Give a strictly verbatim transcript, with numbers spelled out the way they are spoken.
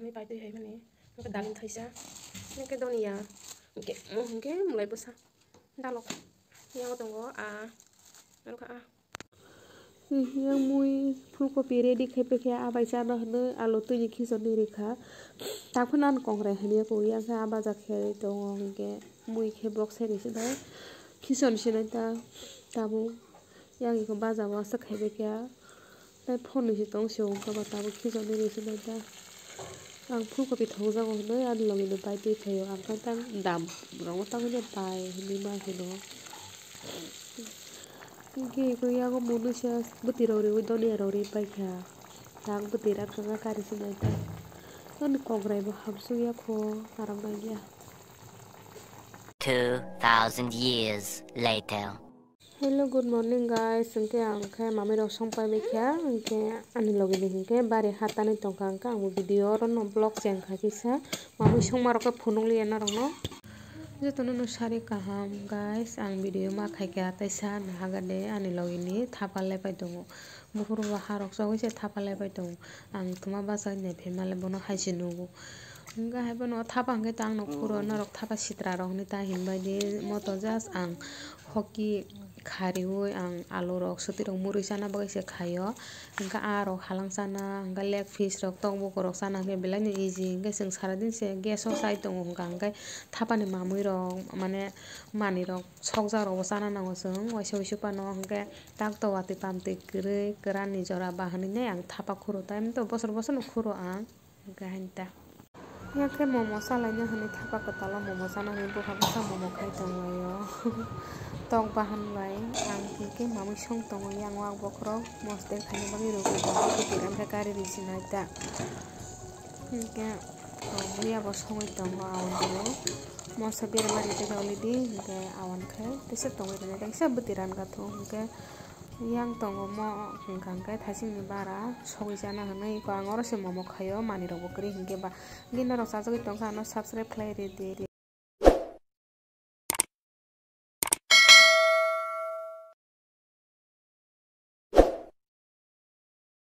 hini pai tui hai mani ke dalin thaisa ni ke donia ke ke mulai bosa dalok yang tongo a ka a yang mui ফুলকপি ready khai pe kha abai chana hne alu tui ni khijoni rekha takhonan kongre hne ko yang kha aba ja khe tongo ke mui khe box seri sidai khison sinai ta tabu yang iko baja wa sa khai pe kha tai phone ni tong sio ka ba tabu khijoni re sidai ta ang ফুলকপি thauja ko hne an logi no pai tui khayo ang ka tang dam rong tang ne pai hni ma hino Ki ko yago munusia buti rori udoni rori paikha tang buti ra kanga kari sinai ta on kongrai bo hamsu ya kho aram ya two thousand years later. Hello, good morning guys. Engke ang khe mami rok songpai mekha engke ani logi ni engke bari hatani tongka angka ang video ro no blog cheng kha kisa mami songma rok phunung liya na rok no Jotono no sari kaham guys ang video ma khaika taisa nahagade ani logini thapalai pai tongo mukuru wa harok sogoi se thapalai pai tongo ang thuma basai ne phemale bono haisi nugo nga haibono thapa hangke tang no khuro norok thapa sitra rok ni ta himbai di moto jas ang hoki khari oi ang alu rok suti rok murui sana bagai se khayo angka a rok halang sana angka leg fish rok tong buko rok sana ke belai ni easy angka sing sara din se gas o sai tongo angka angka thapa ni mamui rok mane mani rok sokja rok sana nango sung waisa waisa pano angka tak to wati pamti kre krani jora bahani ne ang thapa khuro time to bosor bosor no khuro ang angka hanta Yake momo salanya hani thapa katala momo sana ni buka buka momo khai tongo yo tong bahan lai ang ke mamu song tongo yang wak bokro moste khani bagi rogo bagi tiram ka kari risina ta ke mulia bo songi tongo awan dilo mosa bir mari te gauli di ke awan khai tese tongo ne ta sa butiran ka thong ke yang tongo mo hingkang kai thasing ni bara sogi jana hanai ko angoro se momo khayo mani robo kri hingke ba gina ro sa jogi tongka no subscribe khlai re de